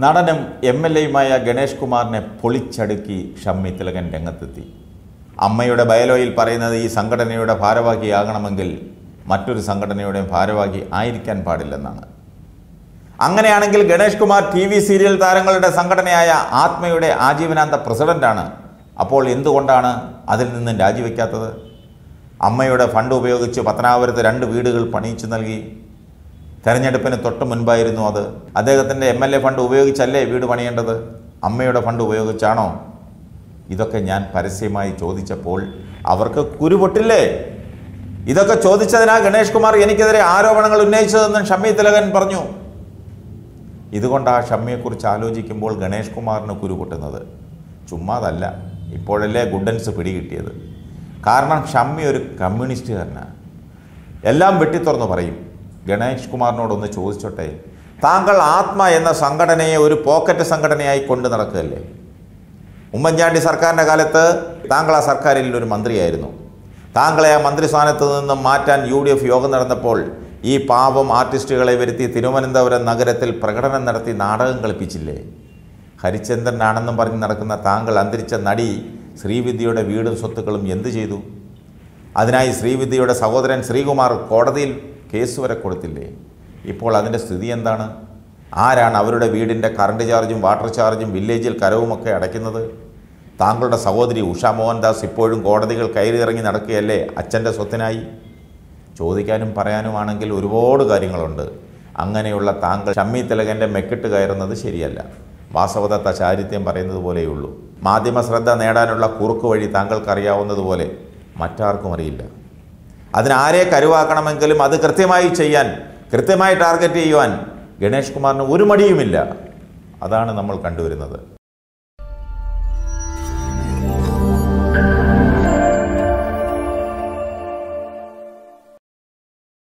നടനും എം.എൽ.എയുമായ ഗണേഷ് കുമാറിനെ പൊളിച്ചടുക്കി ഷമ്മി തിലകൻ രംഗത്തെത്തി. അമ്മയുടെ ബയലോയിൽ പറയുന്നത് ഈ സംഘടനയുടെ ഭാരവാഹിയാകണമെങ്കിൽ മറ്റൊരു സംഘടനയുടെയും ഭാരവാഹി ആയിരിക്കാൻ പാടില്ലെന്നാണ്. അങ്ങനെയാണെങ്കിൽ ഗണേഷ് കുമാർ TV സീരിയൽ താരങ്ങളുടെ സംഘടനയായ ആത്മയുടെ ആജീവനാന്ത പ്രസിഡന്റാണ്. അപ്പോൾ എന്തുകൊണ്ടാണ് അതിൽ നിന്നും രാജിവെക്കാത്തത്? അമ്മയുടെ ഫണ്ട് ഉപയോഗിച്ച് പത്തനാപുരത്ത് 2 വീടുകൾ പണിയിച്ചു നൽകി. തെരഞ്ഞെടുപ്പിന് തൊട്ട് മുൻപായിരുന്നു അത്. അദ്ദേഹത്തിൻ്റെ MLA ഫണ്ട് ഉപയോഗിച്ചല്ലേ വീട് പണിയേണ്ടത്? അമ്മയുടെ ഫണ്ട് ഉപയോഗിച്ചാണോ? ഇതൊക്കെ ഞാൻ പരസ്യമായി ചോദിച്ചപ്പോൾ അവർക്ക് കുരുപൊട്ടില്ലേ? ഇതൊക്കെ ചോദിച്ചതിനാ ഗണേഷ് കുമാർ എനിക്കെതിരെ ആരോപണങ്ങൾ ഉന്നയിച്ചതെന്നും ഷമ്മി തിലകൻ പറഞ്ഞു. ഇതുകൊണ്ടാ ഷമ്മിയെക്കുറിച്ച് ആലോചിക്കുമ്പോൾ ഗണേഷ് കുമാറിന് കുരുപൊട്ടുന്നത്. ചുമ്മാതല്ല, ഇപ്പോഴല്ലേ ഗുഡൻസ് പിടികിട്ടിയത്. കാരണം ഷമ്മി ഒരു കമ്മ്യൂണിസ്റ്റുകാരനാണ്. എല്ലാം വെട്ടിത്തുറന്ന് പറയും. ഗണേഷ് കുമാറിനോടൊന്ന് ചോദിച്ചോട്ടെ, താങ്കൾ ആത്മ എന്ന സംഘടനയെ ഒരു പോക്കറ്റ് സംഘടനയായി കൊണ്ട് നടക്കുകയല്ലേ? ഉമ്മൻചാണ്ടി സർക്കാരിൻ്റെ കാലത്ത് താങ്കൾ ആ സർക്കാരിൽ ഒരു മന്ത്രിയായിരുന്നു. താങ്കളെ ആ മന്ത്രിസ്ഥാനത്ത് നിന്നും മാറ്റാൻ UDF യോഗം നടന്നപ്പോൾ ഈ പാവം ആർട്ടിസ്റ്റുകളെ വരുത്തി തിരുവനന്തപുരം നഗരത്തിൽ പ്രകടനം നടത്തി നാടകം കളിപ്പിച്ചില്ലേ? ഹരിചന്ദ്രനാണെന്നും പറഞ്ഞ് നടക്കുന്ന താങ്കൾ അന്തരിച്ച നടി ശ്രീവിദ്യയുടെ വീടും സ്വത്തുക്കളും എന്തു ചെയ്തു? അതിനായി ശ്രീവിദ്യയുടെ സഹോദരൻ ശ്രീകുമാർ കോടതിയിൽ കേസ് വരെ കൊടുത്തില്ലേ? ഇപ്പോൾ അതിൻ്റെ സ്ഥിതി എന്താണ്? ആരാണ് അവരുടെ വീടിൻ്റെ കറണ്ട് ചാർജും വാട്ടർ ചാർജും വില്ലേജിൽ കരവുമൊക്കെ അടയ്ക്കുന്നത്? താങ്കളുടെ സഹോദരി ഉഷ മോഹൻദാസ് ഇപ്പോഴും കോടതികൾ കയറിയിറങ്ങി നടക്കുകയല്ലേ അച്ഛൻ്റെ സ്വത്തിനായി? ചോദിക്കാനും പറയാനുമാണെങ്കിൽ ഒരുപാട് കാര്യങ്ങളുണ്ട്. അങ്ങനെയുള്ള താങ്കൾ ഷമ്മി തിലകൻ്റെ മെക്കിട്ട് കയറുന്നത് ശരിയല്ല. വാസവദത്ത ചാരിത്യം പറയുന്നത് പോലെയുള്ളൂ. മാധ്യമ ശ്രദ്ധ നേടാനുള്ള കുറുക്ക് വഴി താങ്കൾക്കറിയാവുന്നതുപോലെ മറ്റാർക്കും അറിയില്ല. അതിനാരെ കരുവാക്കണമെങ്കിലും അത് കൃത്യമായി ചെയ്യാൻ, കൃത്യമായി ടാർഗറ്റ് ചെയ്യുവാൻ ഗണേഷ് കുമാറിന് ഒരു മടിയുമില്ല. അതാണ് നമ്മൾ കണ്ടുവരുന്നത്.